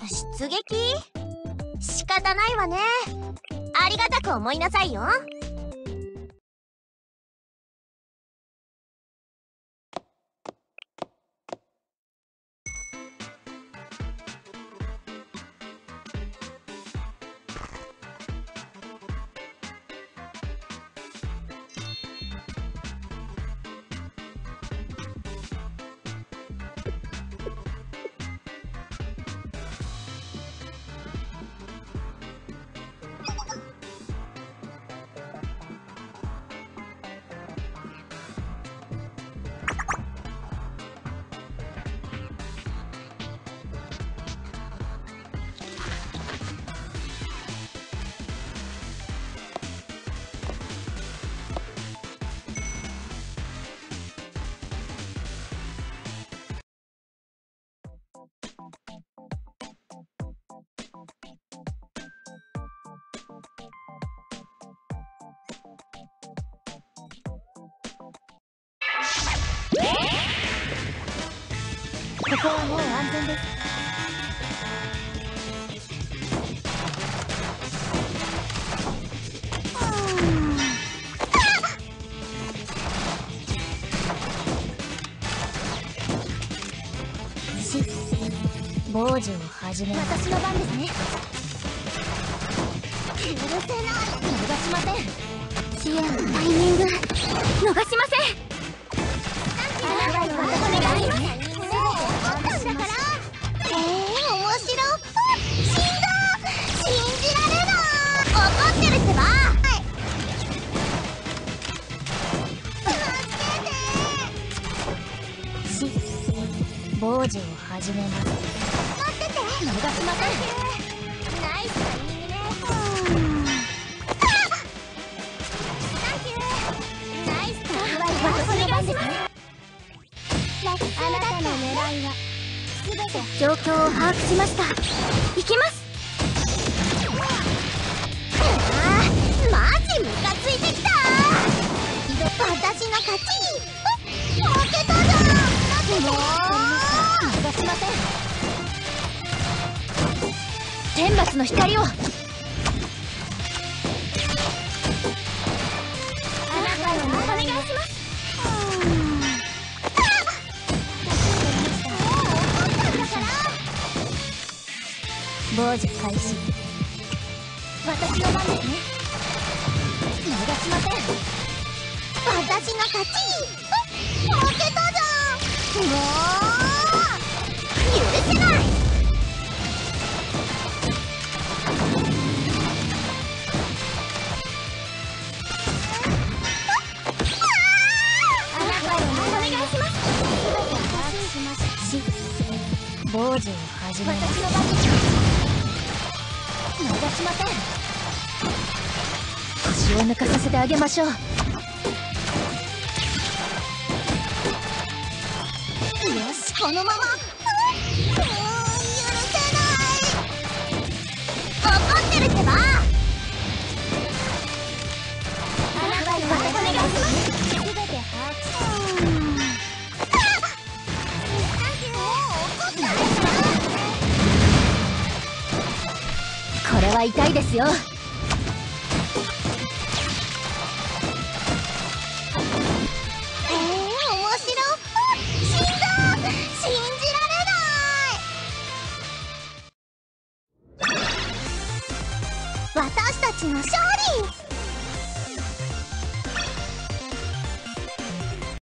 出撃？仕方ないわね。ありがたく思いなさいよ。ここはもう安全です。傍受を始め私の番ですね。許せない。逃しません。支援のタイミング逃しません。あらお願いします。面白い。死んだ。信じられない。怒ってるってば。助けて。傍受を始めます。逃しません。ナイスタイミングね。サンキュー。ナイスタイミング。私の番ですね。あなたの狙いは全て状況を把握しました。行きます。マジムカついてきた。私の勝ち。負けたじゃん。もう逃しません。天罰の光を。あなたのお願いします。傍受開始。私の番ですね。逃しません。私の勝ち。負けたじゃん。もう許せない。傍受を始めます。私の番です。逃しません。腰を抜かさせてあげましょう。よし、このまま。許せない。怒ってるってば。あなたにお願いします。全て把握し。これは痛いですよ。面白。死んだ。信じられない。私たちの勝利。